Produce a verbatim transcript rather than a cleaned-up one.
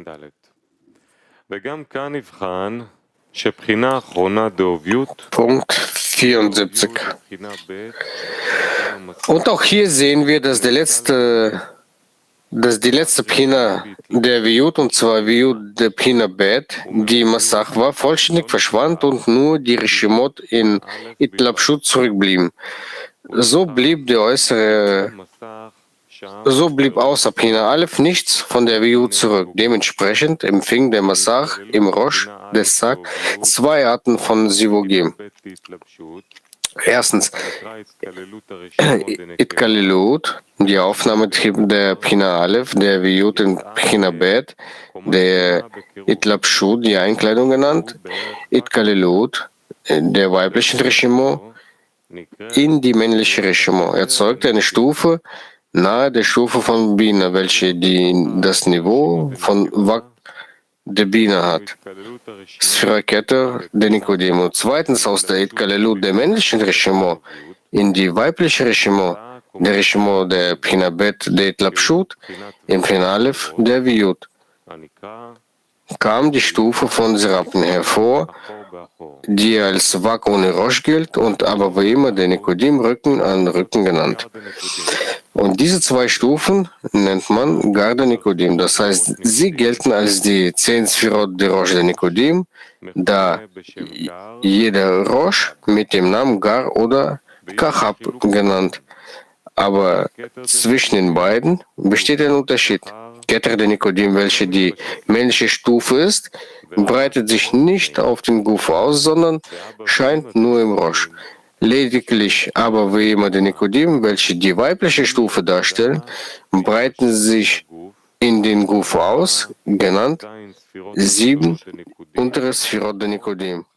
Punkt vierundsiebzig. Und auch hier sehen wir, dass, der letzte, dass die letzte Pina der Viyut, und zwar Viyut der Pina Bet, die Masach war, vollständig verschwand und nur die Rishimot in Itlapshut zurückblieben. So blieb die äußere So blieb außer Pina Aleph nichts von der Viyut zurück. Dementsprechend empfing der Masach im Rosh des Sak zwei Arten von Sivugim. Erstens Itkalilut, die Aufnahme der Pina Aleph, der Viyut in Pina Bet, der Itlapshut, die Einkleidung genannt, Itkalilut, der weiblichen Rishimo, in die männliche Rishimo, erzeugte eine Stufe nahe der Stufe von Bina, welche die, das Niveau von Wak der Bina hat. Sphira Keter der Nikodim. Und zweitens aus der Itkalelut der männlichen Rishimo in die weibliche Rishimo, der Rishimo der Pina Bet der Itlapshut, im Pina Aleph der Viyut, kam die Stufe von Serapen hervor, die als Wak ohne Rosh gilt und aber wie immer der Nikodim Rücken an Rücken genannt. Und diese zwei Stufen nennt man Garda Nikodim. Das heißt, sie gelten als die zehn Sphirot der Rosh der Nikodim, da jeder Rosh mit dem Namen Gar oder Kachab genannt. Aber zwischen den beiden besteht ein Unterschied. Keter der Nikodim, welche die männliche Stufe ist, breitet sich nicht auf den Guf aus, sondern scheint nur im Rosh. Lediglich aber wie immer die Nikodim, welche die weibliche Stufe darstellen, breiten sich in den Guf aus, genannt sieben untere Sphirot der Nikodim.